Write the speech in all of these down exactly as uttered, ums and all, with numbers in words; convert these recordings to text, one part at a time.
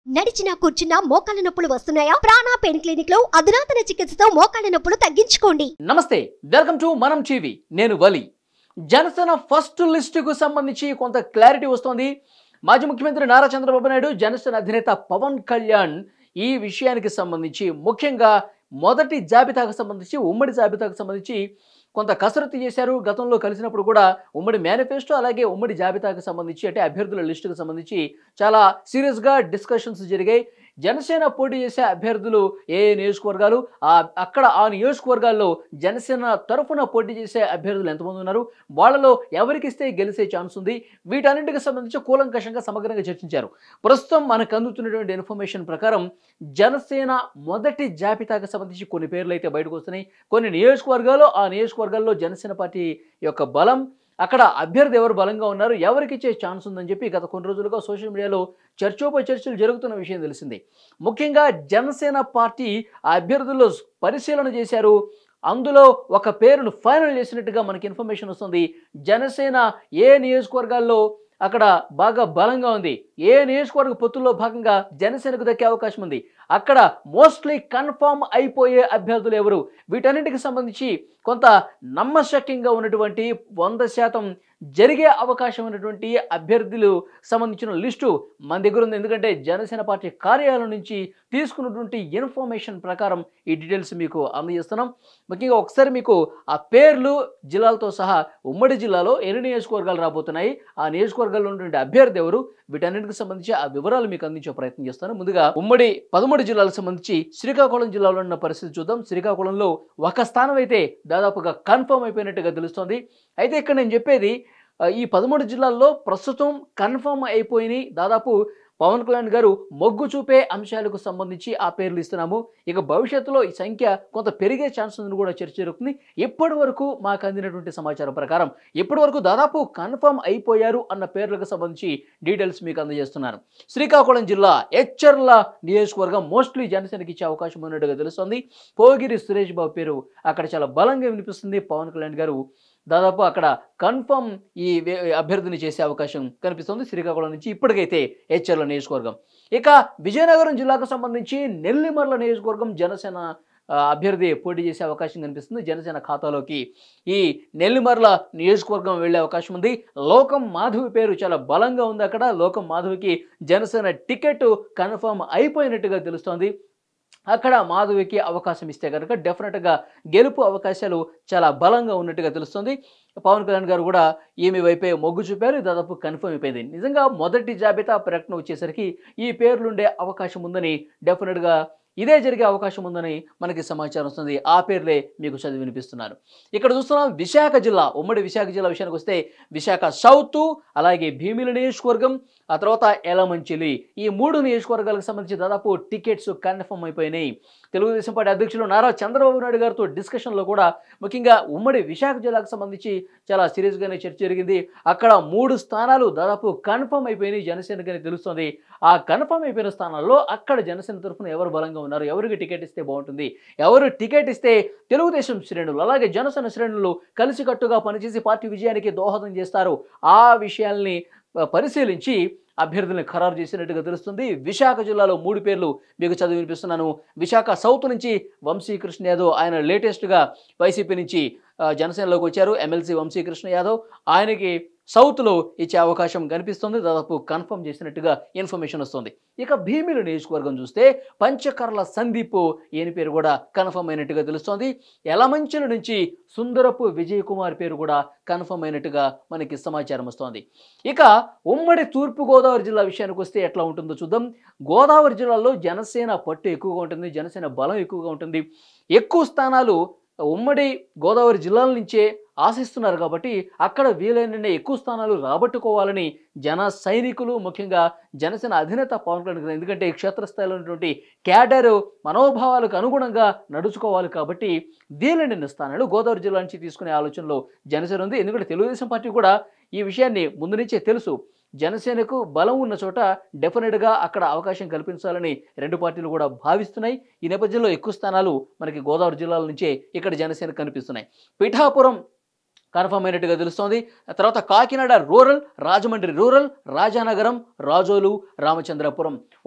నడిచినా కూర్చున్నా మోకాళ్ళ నొప్పులు వస్తున్నాయా? ప్రాణ పెయిన్ క్లినిక్ లో అధునాతన చికిత్సతో మోకాళ్ళ నొప్పులు తగ్గించుకోండి. నమస్తే, వెల్కమ్ టు మనం టీవీ. నేను వలి. జనసేన ఫస్ట్ లిస్టుకు సంబంధించి కొంత క్లారిటీ వస్తోంది. మాజీ ముఖ్యమంత్రి నారా చంద్రబాబు నాయుడు, జనసేన అధినేత పవన్ కళ్యాణ్ ఈ విషయానికి సంబంధించి ముఖ్యంగా మొదటి జాబితాకు సంబంధించి ఉమ్మడి జాబితాకు సంబంధించి కొంత కసరత్తు చేశారు. గతంలో కలిసినప్పుడు కూడా ఉమ్మడి మేనిఫెస్టో అలాగే ఉమ్మడి జాబితాకు సంబంధించి అంటే అభ్యర్థుల లిస్టుకు సంబంధించి చాలా సీరియస్గా డిస్కషన్స్ జరిగాయి. జనసేన పోటీ చేసే అభ్యర్థులు ఏ నియోజకవర్గాలు, అక్కడ ఆ నియోజకవర్గాల్లో జనసేన తరఫున పోటీ చేసే అభ్యర్థులు ఎంతమంది ఉన్నారు, వాళ్ళలో ఎవరికిస్తే గెలిచే ఛాన్స్ ఉంది, వీటన్నింటికి సంబంధించి కూలంకషంగా సమగ్రంగా చర్చించారు. ప్రస్తుతం మనకు అందుతున్నటువంటి ఇన్ఫర్మేషన్ ప్రకారం జనసేన మొదటి జాబితాకు సంబంధించి కొన్ని పేర్లు అయితే బయటకు వస్తున్నాయి. కొన్ని నియోజకవర్గాలు, ఆ నియోజకవర్గాల్లో జనసేన పార్టీ యొక్క బలం, అక్కడ అభ్యర్థి ఎవరు బలంగా ఉన్నారు, ఎవరికి ఇచ్చే ఛాన్స్ ఉందని చెప్పి గత కొన్ని రోజులుగా సోషల్ మీడియాలో చర్చోప చర్చలు జరుగుతున్న విషయం తెలిసింది. ముఖ్యంగా జనసేన పార్టీ ఆ అభ్యర్థుల్లో పరిశీలన చేశారు. అందులో ఒక పేరును ఫైనల్ చేసినట్టుగా మనకి ఇన్ఫర్మేషన్ వస్తుంది. జనసేన ఏ నియోజకవర్గాల్లో అక్కడ బాగా బలంగా ఉంది, ఏ నియోజకవర్గ పొత్తుల్లో భాగంగా జనసేనకు దక్కే అవకాశం ఉంది, అక్కడ మోస్ట్లీ కన్ఫర్మ్ అయిపోయే అభ్యర్థులు ఎవరు, వీటన్నింటికి సంబంధించి కొంత నమ్మశక్యంగా ఉన్నటువంటి వంద శాతం జరిగే అవకాశం ఉన్నటువంటి అభ్యర్థులు సంబంధించిన లిస్టు మన దగ్గర ఉంది. ఎందుకంటే జనసేన పార్టీ కార్యాలయం నుంచి తీసుకున్నటువంటి ఇన్ఫర్మేషన్ ప్రకారం ఈ డీటెయిల్స్ మీకు అందజేస్తున్నాం. ముఖ్యంగా ఒకసారి మీకు ఆ పేర్లు జిల్లాలతో సహా ఉమ్మడి జిల్లాలో ఎన్ని నియోజకవర్గాలు రాబోతున్నాయి, ఆ నియోజకవర్గాల్లో ఉన్నటువంటి అభ్యర్థి ఎవరు, వీటన్నిటికి సంబంధించి ఆ వివరాలు మీకు అందించే ప్రయత్నం చేస్తాను. ముందుగా ఉమ్మడి పదమూడు జిల్లాలకు సంబంధించి శ్రీకాకుళం జిల్లాలో ఉన్న పరిస్థితి చూద్దాం. శ్రీకాకుళంలో ఒక స్థానం అయితే దాదాపుగా కన్ఫర్మ్ అయిపోయినట్టుగా తెలుస్తోంది. అయితే ఇక్కడ నేను చెప్పేది ఈ పదమూడు జిల్లాల్లో ప్రస్తుతం కన్ఫర్మ్ అయిపోయినాయి. దాదాపు పవన్ కళ్యాణ్ గారు మొగ్గు చూపే అంశాలకు సంబంధించి ఆ పేర్లు ఇస్తున్నాము. ఇక భవిష్యత్తులో ఈ సంఖ్య కొంత పెరిగే ఛాన్స్ ఉందని కూడా చర్చ జరుగుతుంది. ఇప్పటి వరకు మాకు అందినటువంటి సమాచారం ప్రకారం ఇప్పటి వరకు దాదాపు కన్ఫర్మ్ అయిపోయారు అన్న పేర్లకు సంబంధించి డీటెయిల్స్ మీకు అందజేస్తున్నాను. శ్రీకాకుళం జిల్లా ఎచ్చర్ల నియోజకవర్గం మోస్ట్లీ జనసేనకి ఇచ్చే అవకాశం ఉన్నట్టుగా తెలుస్తుంది. పోగిరి సురేష్ బాబు పేరు అక్కడ చాలా బలంగా వినిపిస్తుంది. పవన్ కళ్యాణ్ గారు దాదాపు అక్కడ కన్ఫర్మ్ ఈ అభ్యర్థిని చేసే అవకాశం కనిపిస్తుంది శ్రీకాకుళం నుంచి. ఇప్పటికైతే హెచ్ఆర్ల నియోజకవర్గం. ఇక విజయనగరం జిల్లాకు సంబంధించి నెల్లిమర్ల నియోజకవర్గం జనసేన అభ్యర్థి పోటీ చేసే అవకాశం కనిపిస్తుంది. జనసేన ఖాతాలోకి ఈ నెల్లిమర్ల నియోజకవర్గం వెళ్ళే అవకాశం ఉంది. లోకం మాధవి పేరు చాలా బలంగా ఉంది. అక్కడ లోకం మాధవికి జనసేన టికెట్ కన్ఫర్మ్ అయిపోయినట్టుగా తెలుస్తోంది. అక్కడ మాధవికి అవకాశం ఇస్తే కనుక డెఫినెట్గా గెలుపు అవకాశాలు చాలా బలంగా ఉన్నట్టుగా తెలుస్తుంది. పవన్ కళ్యాణ్ గారు కూడా ఈమె వైపే మొగ్గు చూపారు. దాదాపు కన్ఫర్మ్ అయిపోయింది. నిజంగా మొదటి జాబితా ప్రకటన వచ్చేసరికి ఈ పేర్లుండే అవకాశం ఉందని, డెఫినెట్గా ఇదే జరిగే అవకాశం ఉందని మనకి సమాచారం వస్తుంది. ఆ పేర్లే మీకు చదివి వినిపిస్తున్నారు. ఇక్కడ చూస్తున్నాం విశాఖ జిల్లా, ఉమ్మడి విశాఖ జిల్లా విషయానికి వస్తే విశాఖ సౌత్, అలాగే భీమిలి నియోజకవర్గం, ఆ తర్వాత ఎలమంచిలి, ఈ మూడు నియోజకవర్గాలకు సంబంధించి దాదాపు టికెట్స్ కన్ఫర్మ్ అయిపోయినాయి. తెలుగుదేశం పార్టీ అధ్యక్షులు నారా చంద్రబాబు నాయుడు గారితో డిస్కషన్లో కూడా ముఖ్యంగా ఉమ్మడి విశాఖ జిల్లాకు సంబంధించి చాలా సీరియస్గానే చర్చ జరిగింది. అక్కడ మూడు స్థానాలు దాదాపు కన్ఫర్మ్ అయిపోయినాయి జనసేనకని తెలుస్తుంది. ఆ కన్ఫర్మ్ అయిపోయిన స్థానాల్లో అక్కడ జనసేన తరఫున ఎవరు బలంగా ఉన్నారు, ఎవరికి టికెట్ ఇస్తే బాగుంటుంది, ఎవరు టికెట్ ఇస్తే తెలుగుదేశం శ్రేణులు అలాగే జనసేన శ్రేణులు కలిసికట్టుగా పనిచేసి పార్టీ విజయానికి దోహదం చేస్తారు, ఆ విషయాల్ని పరిశీలించి అభ్యర్థులను ఖరారు చేసినట్టుగా తెలుస్తుంది. విశాఖ జిల్లాలో మూడు పేర్లు మీకు చదివి వినిపిస్తున్నాను. విశాఖ సౌత్ నుంచి వంశీకృష్ణ యాదవ్, ఆయన లేటెస్ట్గా వైసీపీ నుంచి జనసేనలోకి వచ్చారు. ఎమ్మెల్సీ వంశీకృష్ణ యాదవ్, ఆయనకి సౌత్లో ఇచ్చే అవకాశం కనిపిస్తుంది. దాదాపు కన్ఫర్మ్ చేసినట్టుగా ఇన్ఫర్మేషన్ వస్తుంది. ఇక భీమిలి నియోజకవర్గం చూస్తే పంచకర్ల సందీప్, ఈయన పేరు కూడా కన్ఫర్మ్ అయినట్టుగా తెలుస్తోంది. యలమంచిల నుంచి సుందరపు విజయ్ కుమార్ పేరు కూడా కన్ఫర్మ్ అయినట్టుగా మనకి సమాచారం వస్తోంది. ఇక ఉమ్మడి తూర్పుగోదావరి జిల్లా విషయానికి వస్తే ఎట్లా ఉంటుందో చూద్దాం. గోదావరి జిల్లాలో జనసేన పట్టు ఎక్కువగా ఉంటుంది, జనసేన బలం ఎక్కువగా ఉంటుంది. ఎక్కువ స్థానాలు ఉమ్మడి గోదావరి జిల్లాల నుంచే ఆశిస్తున్నారు కాబట్టి అక్కడ వీలైన ఎక్కువ స్థానాలు రాబట్టుకోవాలని జన సైనికులు, ముఖ్యంగా జనసేన అధినేత పవన్ కళ్యాణ్, ఎందుకంటే క్షేత్రస్థాయిలో ఉన్నటువంటి క్యాడర్ మనోభావాలకు అనుగుణంగా నడుచుకోవాలి కాబట్టి వీలైన స్థానాలు గోదావరి జిల్లా నుంచి తీసుకునే ఆలోచనలో జనసేన ఉంది. ఎందుకంటే తెలుగుదేశం పార్టీ కూడా ఈ విషయాన్ని ముందు నుంచే తెలుసు. జనసేనకు బలం ఉన్న చోట డెఫినెట్గా అక్కడ అవకాశం కల్పించాలని రెండు పార్టీలు కూడా భావిస్తున్నాయి. ఈ నేపథ్యంలో ఎక్కువ స్థానాలు మనకి గోదావరి జిల్లాల నుంచే ఇక్కడ జనసేన కనిపిస్తున్నాయి. పిఠాపురం కన్ఫర్మ్ అయినట్టుగా తెలుస్తోంది. తర్వాత కాకినాడ రూరల్, రాజమండ్రి రూరల్, రాజానగరం, రాజోలు, రామచంద్రపురం.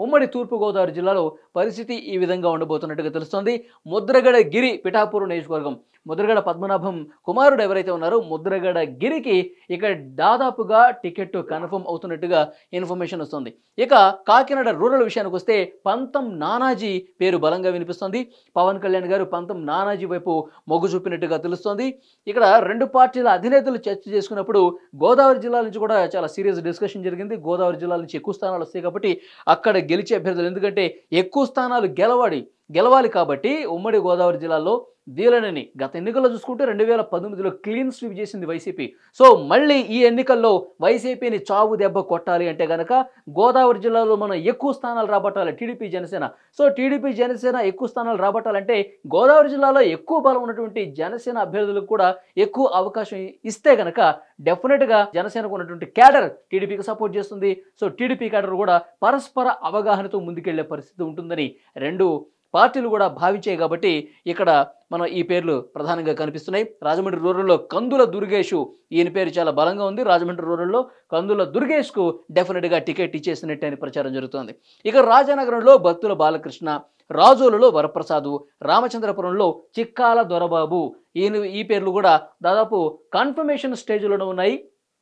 ఉమ్మడి తూర్పుగోదావరి జిల్లాలో పరిస్థితి ఈ విధంగా ఉండబోతున్నట్టుగా తెలుస్తోంది. ముద్రగడ గిరి పిఠాపురం నియోజకవర్గం, ముద్రగడ పద్మనాభం కుమారుడు ఎవరైతే ఉన్నారో ముద్రగడ గిరికి ఇక దాదాపుగా టికెట్ కన్ఫర్మ్ అవుతున్నట్టుగా ఇన్ఫర్మేషన్ వస్తుంది. ఇక కాకినాడ రూరల్ విషయానికి వస్తే పంతం నానాజీ పేరు బలంగా వినిపిస్తుంది. పవన్ కళ్యాణ్ గారు పంతం నానాజీ వైపు మొగ్గు చూపినట్టుగా తెలుస్తోంది. ఇక్కడ రెండు పార్టీల అధినేతలు చర్చ చేసుకున్నప్పుడు గోదావరి జిల్లా నుంచి కూడా చాలా సీరియస్ డిస్కషన్ జరిగింది. గోదావరి జిల్లా నుంచి ఎక్కువ స్థానాలు వస్తాయి కాబట్టి అక్కడ గెలిచే అభ్యర్థులు, ఎందుకంటే ఎక్కువ స్థానాలు గెలవాడి గెలవాలి కాబట్టి ఉమ్మడి గోదావరి జిల్లాలో వీలనని గత ఎన్నికల్లో చూసుకుంటే రెండు వేల పంతొమ్మిదిలో క్లీన్ స్వీప్ చేసింది వైసీపీ. సో మళ్ళీ ఈ ఎన్నికల్లో వైసీపీని చావు దెబ్బ కొట్టాలి అంటే కనుక గోదావరి జిల్లాలో మనం ఎక్కువ స్థానాలు రాబట్టాలి TDP Janasena. So TDP Janasena ఎక్కువ స్థానాలు రాబట్టాలంటే గోదావరి జిల్లాలో ఎక్కువ బలం ఉన్నటువంటి జనసేన అభ్యర్థులకు కూడా ఎక్కువ అవకాశం ఇస్తే కనుక డెఫినెట్గా జనసేనకు ఉన్నటువంటి క్యాడర్ టీడీపీకి సపోర్ట్ చేస్తుంది. సో టీడీపీ క్యాడర్ కూడా పరస్పర అవగాహనతో ముందుకెళ్లే పరిస్థితి ఉంటుందని రెండు పార్టీలు కూడా భావించాయి. కాబట్టి ఇక్కడ మనం ఈ పేర్లు ప్రధానంగా కనిపిస్తున్నాయి. రాజమండ్రి రూరల్లో కందుల దుర్గేష్, ఈయన పేరు చాలా బలంగా ఉంది. రాజమండ్రి రూరల్లో కందుల దుర్గేష్కు డెఫినెట్గా టికెట్ ఇచ్చేసినట్టు అని ప్రచారం జరుగుతోంది. ఇక రాజానగరంలో భక్తుల బాలకృష్ణ, రాజోలులో వరప్రసాదు, రామచంద్రపురంలో చిక్కాల దొరబాబు, ఈయన ఈ పేర్లు కూడా దాదాపు కన్ఫర్మేషన్ స్టేజ్లోనే ఉన్నాయి.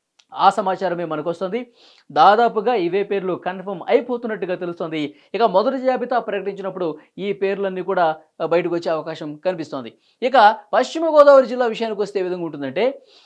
ఆ సమాచారమే మనకు వస్తుంది. దాదాపుగా ఇవే పేర్లు కన్ఫర్మ్ అయిపోతున్నట్టుగా తెలుస్తుంది. ఇక మొదటి జాబితా ప్రకటించినప్పుడు ఈ పేర్లన్నీ కూడా బయటకు వచ్చే అవకాశం కనిపిస్తోంది. ఇక పశ్చిమ గోదావరి జిల్లా విషయానికి వస్తే ఏ విధంగా ఉంటుందంటే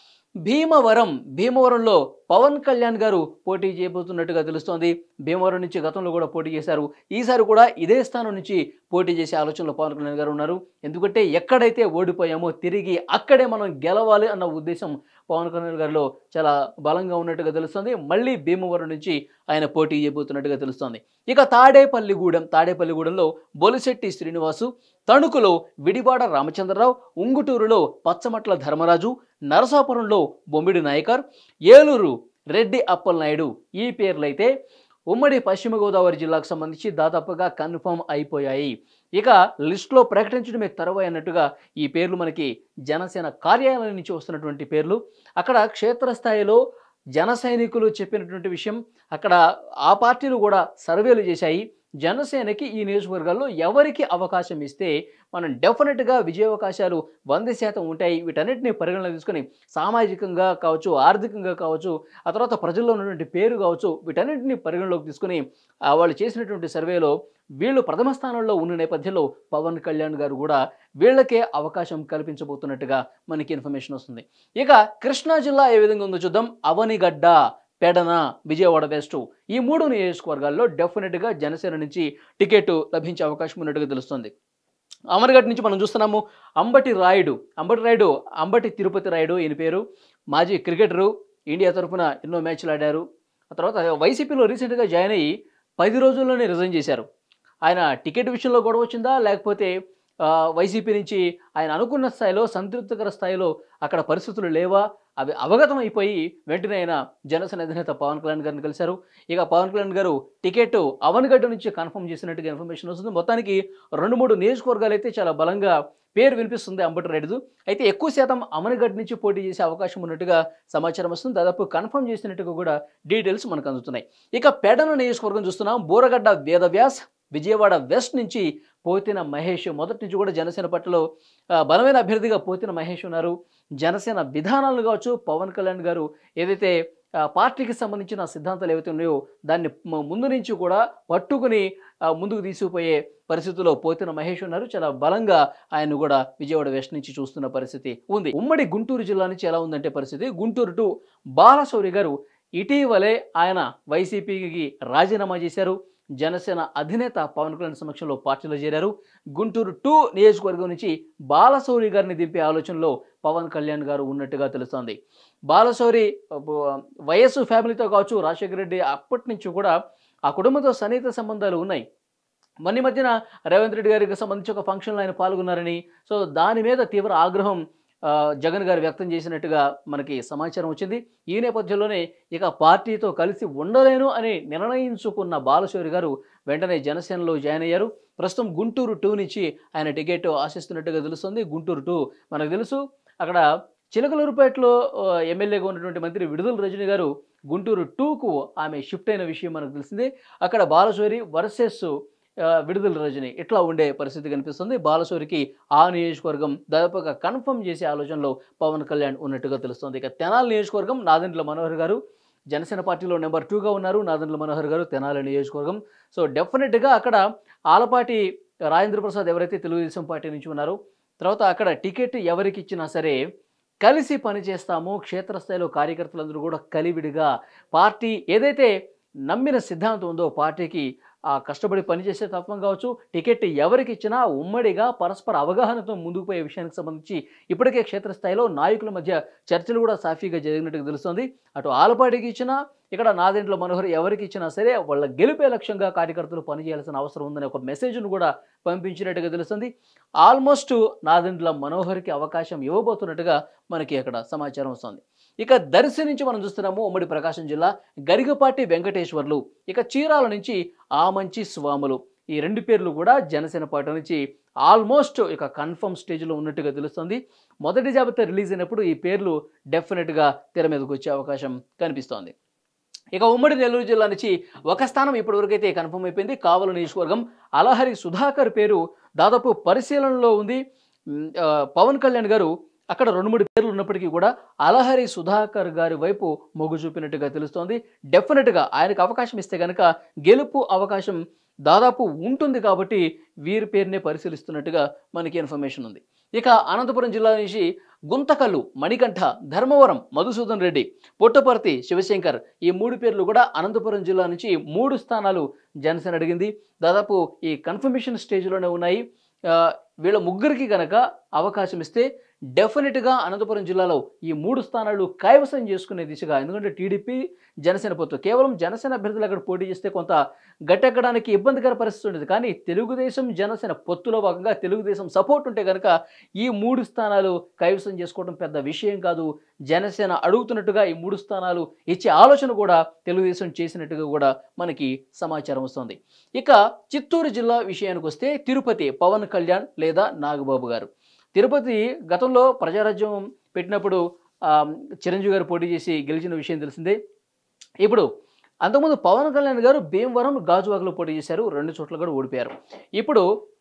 భీమవరం, భీమవరంలో పవన్ కళ్యాణ్ గారు పోటీ చేయబోతున్నట్టుగా తెలుస్తోంది. భీమవరం నుంచి గతంలో కూడా పోటీ చేశారు. ఈసారి కూడా ఇదే స్థానం నుంచి పోటీ చేసే ఆలోచనలో పవన్ కళ్యాణ్ గారు ఉన్నారు. ఎందుకంటే ఎక్కడైతే ఓడిపోయామో తిరిగి అక్కడే మనం గెలవాలి అన్న ఉద్దేశం పవన్ కళ్యాణ్ గారిలో చాలా బలంగా ఉన్నట్టుగా తెలుస్తుంది. మళ్ళీ భీమవరం నుంచి ఆయన పోటీ చేయబోతున్నట్టుగా తెలుస్తోంది. ఇక తాడేపల్లిగూడెం, తాడేపల్లిగూడెంలో బొలిశెట్టి శ్రీనివాసు, తణుకులో విడివాడ రామచంద్రరావు, ఉంగుటూరులో పచ్చమట్ల ధర్మరాజు, నరసాపురంలో బొమ్మిడి నాయకర్, ఏలూరు రెడ్డి అప్పలనాయుడు, ఈ పేర్లైతే ఉమ్మడి పశ్చిమ గోదావరి జిల్లాకు సంబంధించి దాదాపుగా కన్ఫర్మ్ అయిపోయాయి. ఇక లిస్టులో ప్రకటించడమే తరువాయి అన్నట్టుగా ఈ పేర్లు మనకి జనసేన కార్యాలయం నుంచి వస్తున్నటువంటి పేర్లు. అక్కడ క్షేత్రస్థాయిలో జన సైనికులు చెప్పినటువంటి విషయం, అక్కడ ఆ పార్టీలు కూడా సర్వేలు చేశాయి. జనసేనకి ఈ నియోజకవర్గాల్లో ఎవరికి అవకాశం ఇస్తే మనం డెఫినెట్గా విజయావకాశాలు వంద శాతం ఉంటాయి. వీటన్నిటిని పరిగణన తీసుకొని సామాజికంగా కావచ్చు, ఆర్థికంగా కావచ్చు, ఆ తర్వాత ప్రజల్లో ఉన్నటువంటి పేరు కావచ్చు, వీటన్నిటిని పరిగణలోకి తీసుకొని వాళ్ళు చేసినటువంటి సర్వేలో వీళ్ళు ప్రథమ స్థానంలో ఉన్న నేపథ్యంలో పవన్ కళ్యాణ్ గారు కూడా వీళ్ళకే అవకాశం కల్పించబోతున్నట్టుగా మనకి ఇన్ఫర్మేషన్ వస్తుంది. ఇక కృష్ణా జిల్లా ఏ విధంగా ఉందో చూద్దాం. అవనిగడ్డ, పెడన, విజయవాడ వెస్ట్, ఈ మూడు నియోజకవర్గాల్లో డెఫినెట్గా జనసేన నుంచి టికెట్ లభించే అవకాశం ఉన్నట్టుగా తెలుస్తుంది. అమర్గఢ్ నుంచి మనం చూస్తున్నాము అంబటి రాయుడు, అంబటి రాయుడు అంబటి తిరుపతి రాయుడు, ఈయన పేరు మాజీ క్రికెటరు, ఇండియా తరఫున ఎన్నో మ్యాచ్లు ఆడారు. ఆ తర్వాత వైసీపీలో రీసెంట్గా జాయిన్ అయ్యి పది రోజుల్లోనే రిజైన్ చేశారు. ఆయన టికెట్ విషయంలో గొడవ వచ్చిందా, లేకపోతే వైసీపీ నుంచి ఆయన అనుకున్న స్థాయిలో సంతృప్తికర స్థాయిలో అక్కడ పరిస్థితులు లేవా, అవి అవగతం అయిపోయి వెంటనే ఆయన జనసేన అధినేత పవన్ కళ్యాణ్ గారిని కలిశారు. ఇక పవన్ కళ్యాణ్ గారు టికెట్ అవనగడ్డ నుంచి కన్ఫర్మ్ చేసినట్టుగా ఇన్ఫర్మేషన్ వస్తుంది. మొత్తానికి రెండు మూడు నియోజకవర్గాలు అయితే చాలా బలంగా పేరు వినిపిస్తుంది అంబటి రాయుడు. అయితే ఎక్కువ శాతం అవనగడ్డ నుంచి పోటీ చేసే అవకాశం ఉన్నట్టుగా సమాచారం వస్తుంది. దాదాపు కన్ఫర్మ్ చేసినట్టుగా కూడా డీటెయిల్స్ మనకు అందుతున్నాయి. ఇక పెడన నియోజకవర్గం చూస్తున్నాం. బోరగడ్డ వేదవ్యాస్, విజయవాడ వెస్ట్ నుంచి పోతిన మహేష్, మొదటి నుంచి కూడా జనసేన పట్ల బలమైన అభ్యర్థిగా పోతిన మహేష్ ఉన్నారు. జనసేన విధానాలు కావచ్చు, పవన్ కళ్యాణ్ గారు ఏదైతే పార్టీకి సంబంధించిన సిద్ధాంతాలు ఏవైతే ఉన్నాయో దాన్ని ముందు నుంచి కూడా పట్టుకుని ముందుకు తీసుకుపోయే పరిస్థితుల్లో పోతిన మహేష్ ఉన్నారు. చాలా బలంగా ఆయన కూడా విజయవాడ వెస్ట్ నుంచి చూస్తున్న పరిస్థితి ఉంది. ఉమ్మడి గుంటూరు జిల్లా నుంచి ఎలా ఉందంటే పరిస్థితి, గుంటూరు టు బాలశౌరి గారు ఇటీవలే ఆయన వైసీపీకి రాజీనామా చేశారు. జనసేన అధినేత పవన్ కళ్యాణ్ సమక్షంలో పార్టీలో చేరారు. గుంటూరు టూ నియోజకవర్గం నుంచి బాలశౌరి గారిని దింపే ఆలోచనలో పవన్ కళ్యాణ్ గారు ఉన్నట్టుగా తెలుస్తోంది. బాలశౌరి వయస్సు ఫ్యామిలీతో కావచ్చు, రాజశేఖర రెడ్డి అప్పటి నుంచి కూడా ఆ కుటుంబంతో సన్నిహిత సంబంధాలు ఉన్నాయి. మొన్న మధ్యన రేవంత్ రెడ్డి గారికి సంబంధించి ఒక ఫంక్షన్లో ఆయన పాల్గొన్నారని, సో దాని మీద తీవ్ర ఆగ్రహం జగన్ గారు వ్యక్తం చేసినట్టుగా మనకి సమాచారం వచ్చింది. ఈ నేపథ్యంలోనే ఇక పార్టీతో కలిసి ఉండలేను అని నిర్ణయించుకున్న బాలశౌరి గారు వెంటనే జనసేనలో జాయిన్ అయ్యారు. ప్రస్తుతం గుంటూరు టూ నుంచి ఆయన టికెట్ ఆశిస్తున్నట్టుగా తెలుస్తుంది. గుంటూరు టూ మనకు తెలుసు, అక్కడ చిలకలూరుపేటలో ఎమ్మెల్యేగా ఉన్నటువంటి మంత్రి విడుదల రజని గారు గుంటూరు టూకు ఆమె షిఫ్ట్ అయిన విషయం మనకు తెలిసిందే. అక్కడ బాలశౌరి వర్సెస్ విడుదల రజని ఇట్లా ఉండే పరిస్థితి కనిపిస్తుంది. బాలశౌరికి ఆ నియోజకవర్గం దాదాపుగా కన్ఫర్మ్ చేసే ఆలోచనలో పవన్ కళ్యాణ్ ఉన్నట్టుగా తెలుస్తుంది. ఇక తెనాలి నియోజకవర్గం నాదెండ్ల మనోహర్ గారు జనసేన పార్టీలో నెంబర్ టూగా ఉన్నారు. నాదెండ్ల మనోహర్ గారు తెనాలి నియోజకవర్గం. సో డెఫినెట్గా అక్కడ ఆలపాటి రాజేంద్ర ప్రసాద్ ఎవరైతే తెలుగుదేశం పార్టీ నుంచి ఉన్నారో, తర్వాత అక్కడ టికెట్ ఎవరికి ఇచ్చినా సరే కలిసి పనిచేస్తాము, క్షేత్రస్థాయిలో కార్యకర్తలందరూ కూడా కలివిడిగా పార్టీ ఏదైతే నమ్మిన సిద్ధాంతం ఉందో పార్టీకి ఆ కష్టపడి పనిచేసే తత్వం కావచ్చు, టికెట్ ఎవరికి ఇచ్చినా ఉమ్మడిగా పరస్పర అవగాహనతో ముందుకు పోయే విషయానికి సంబంధించి ఇప్పటికే క్షేత్రస్థాయిలో నాయకుల మధ్య చర్చలు కూడా సాఫీగా జరిగినట్టుగా తెలుస్తుంది. అటు ఆలపాటికి ఇచ్చినా ఇక్కడ నాదెండ్ల మనోహర్ ఎవరికి ఇచ్చినా సరే వాళ్ళ గెలిపే లక్ష్యంగా కార్యకర్తలు పనిచేయాల్సిన అవసరం ఉందనే ఒక మెసేజ్ను కూడా పంపించినట్టుగా తెలుస్తుంది. ఆల్మోస్ట్ నాదెండ్ల మనోహర్కి అవకాశం ఇవ్వబోతున్నట్టుగా మనకి అక్కడ సమాచారం వస్తుంది. ఇక దర్శి నుంచి మనం చూస్తున్నాము ఉమ్మడి ప్రకాశం జిల్లా గరిగపాటి వెంకటేశ్వర్లు, ఇక చీరాల నుంచి ఆమంచి స్వాములు, ఈ రెండు పేర్లు కూడా జనసేన పార్టీ నుంచి ఆల్మోస్ట్ ఇక కన్ఫర్మ్ స్టేజ్లో ఉన్నట్టుగా తెలుస్తుంది. మొదటి జాబితా రిలీజ్ అయినప్పుడు ఈ పేర్లు డెఫినెట్గా తెర మీదకు వచ్చే అవకాశం కనిపిస్తోంది. ఇక ఉమ్మడి నెల్లూరు జిల్లా నుంచి ఒక స్థానం ఇప్పటివరకు అయితే కన్ఫర్మ్ అయిపోయింది. కావలి నియోజకవర్గం అలహరి సుధాకర్ పేరు దాదాపు పరిశీలనలో ఉంది. పవన్ కళ్యాణ్ గారు అక్కడ రెండు మూడు పేర్లు ఉన్నప్పటికీ కూడా అలహరి సుధాకర్ గారి వైపు మొగ్గు చూపినట్టుగా తెలుస్తోంది. డెఫినెట్గా ఆయనకు అవకాశం ఇస్తే కనుక గెలుపు అవకాశం దాదాపు ఉంటుంది కాబట్టి వీరి పేరునే పరిశీలిస్తున్నట్టుగా మనకి ఇన్ఫర్మేషన్ ఉంది. ఇక అనంతపురం జిల్లా నుంచి గుంతకల్లు, మణికంఠ, ధర్మవరం, మధుసూదన్ రెడ్డి, పుట్టపర్తి, శివశంకర్ ఈ మూడు పేర్లు కూడా అనంతపురం జిల్లా నుంచి మూడు స్థానాలు జనసేన అడిగింది. దాదాపు ఈ కన్ఫర్మేషన్ స్టేజ్లోనే ఉన్నాయి. వీళ్ళ ముగ్గురికి కనుక అవకాశం ఇస్తే డెఫినెట్గా అనంతపురం జిల్లాలో ఈ మూడు స్థానాలు కైవసం చేసుకునే దిశగా, ఎందుకంటే టీడీపీ జనసేన పొత్తు కేవలం జనసేన అభ్యర్థులు అక్కడ పోటీ చేస్తే కొంత గట్టెక్కడానికి ఇబ్బందికర పరిస్థితి ఉండేది. కానీ తెలుగుదేశం జనసేన పొత్తులో భాగంగా తెలుగుదేశం సపోర్ట్ ఉంటే కనుక ఈ మూడు స్థానాలు కైవసం చేసుకోవడం పెద్ద విషయం కాదు. జనసేన అడుగుతున్నట్టుగా ఈ మూడు స్థానాలు ఇచ్చే ఆలోచన కూడా తెలుగుదేశం చేసినట్టుగా కూడా మనకి సమాచారం వస్తుంది. ఇక చిత్తూరు జిల్లా విషయానికి వస్తే తిరుపతి పవన్ కళ్యాణ్ లేదా నాగబాబు గారు. తిరుపతి గతంలో ప్రజారాజ్యం పెట్టినప్పుడు చిరంజీవి గారు పోటీ చేసి గెలిచిన విషయం తెలిసిందే. ఇప్పుడు అంతకుముందు పవన్ కళ్యాణ్ గారు భీమవరం, గాజువాకలో పోటీ చేశారు, రెండు చోట్ల కూడా ఓడిపోయారు. ఇప్పుడు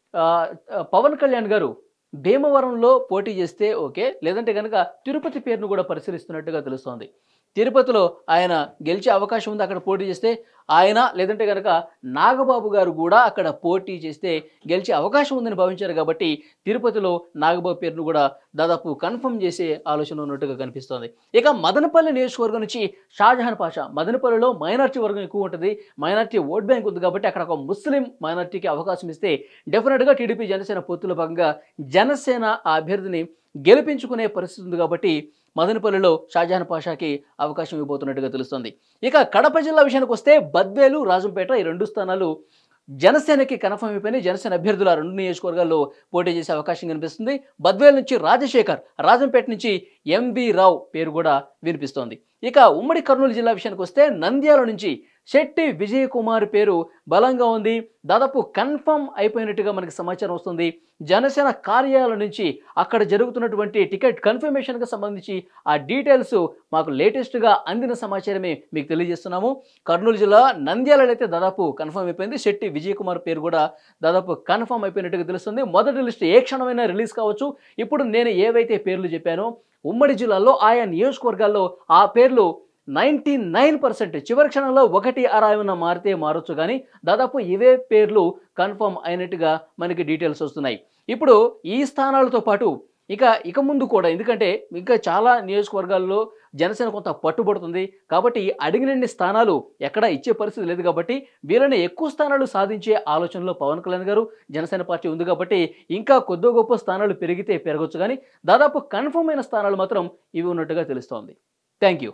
పవన్ కళ్యాణ్ గారు భీమవరంలో పోటీ చేస్తే ఓకే, లేదంటే కనుక తిరుపతి పేరును కూడా పరిశీలిస్తున్నట్టుగా తెలుస్తోంది. తిరుపతిలో ఆయన గెలిచే అవకాశం ఉంది. అక్కడ పోటీ చేస్తే ఆయన, లేదంటే కనుక నాగబాబు గారు కూడా అక్కడ పోటీ చేస్తే గెలిచే అవకాశం ఉందని భావించారు. కాబట్టి తిరుపతిలో నాగబాబు పేరును కూడా దాదాపు కన్ఫర్మ్ చేసే ఆలోచన ఉన్నట్టుగా కనిపిస్తోంది. ఇక మదనపల్లి నియోజకవర్గం నుంచి షాజహాన్ పాషా. మదనపల్లిలో మైనార్టీ వర్గం ఎక్కువ ఉంటుంది, మైనార్టీ ఓట్ బ్యాంక్ ఉంది కాబట్టి అక్కడ ఒక ముస్లిం మైనార్టీకి అవకాశం ఇస్తే డెఫినెట్గా టీడీపీ జనసేన పొత్తులో భాగంగా జనసేన ఆ అభ్యర్థిని గెలిపించుకునే పరిస్థితి ఉంది. కాబట్టి మదనపల్లిలో షాజహాన్ పాషాకి అవకాశం ఇవ్వబోతున్నట్టుగా తెలుస్తుంది. ఇక కడప జిల్లా విషయానికి వస్తే బద్వేలు, రాజంపేట ఈ రెండు స్థానాలు జనసేనకి కన్ఫర్మ్ అయిపోయినాయి. జనసేన అభ్యర్థుల రెండు నియోజకవర్గాల్లో పోటీ చేసే అవకాశం కనిపిస్తుంది. బద్వేలు నుంచి రాజశేఖర్, రాజంపేట నుంచి ఎంవి రావు పేరు కూడా వినిపిస్తోంది. ఇక ఉమ్మడి కర్నూలు జిల్లా విషయానికి వస్తే నంద్యాల నుంచి శెట్టి విజయ్ కుమార్ పేరు బలంగా ఉంది. దాదాపు కన్ఫర్మ్ అయిపోయినట్టుగా మనకి సమాచారం వస్తుంది. జనసేన కార్యాలయం నుంచి అక్కడ జరుగుతున్నటువంటి టికెట్ కన్ఫర్మేషన్కి సంబంధించి ఆ డీటెయిల్స్ మాకు లేటెస్ట్గా అందిన సమాచారమే మీకు తెలియజేస్తున్నాము. కర్నూలు జిల్లా నంద్యాలలో అయితే దాదాపు కన్ఫర్మ్ అయిపోయింది. శెట్టి విజయ్ కుమార్ పేరు కూడా దాదాపు కన్ఫర్మ్ అయిపోయినట్టుగా తెలుస్తుంది. మొదటి లిస్ట్ ఏ క్షణమైనా రిలీజ్ కావచ్చు. ఇప్పుడు నేను ఏవైతే పేర్లు చెప్పానో ఉమ్మడి జిల్లాలో ఆయా నియోజకవర్గాల్లో ఆ పేర్లు నైంటీ నైన్ పర్సెంట్ చివరి క్షణంలో ఒకటి అర ఏమైనా మారితే మారొచ్చు, కానీ దాదాపు ఇవే పేర్లు కన్ఫర్మ్ అయినట్టుగా మనకి డీటెయిల్స్ వస్తున్నాయి. ఇప్పుడు ఈ స్థానాలతో పాటు ఇక ఇక ముందు కూడా, ఎందుకంటే ఇంకా చాలా నియోజకవర్గాల్లో జనసేన కొంత పట్టుబడుతుంది కాబట్టి అడిగినన్ని స్థానాలు ఎక్కడ ఇచ్చే పరిస్థితి లేదు. కాబట్టి వీళ్ళని ఎక్కువ స్థానాలు సాధించే ఆలోచనలో పవన్ కళ్యాణ్ గారు జనసేన పార్టీ ఉంది. కాబట్టి ఇంకా కొద్ది గొప్ప స్థానాలు పెరిగితే పెరగొచ్చు, కానీ దాదాపు కన్ఫర్మ్ అయిన స్థానాలు మాత్రం ఇవి ఉన్నట్టుగా తెలుస్తోంది. Thank you.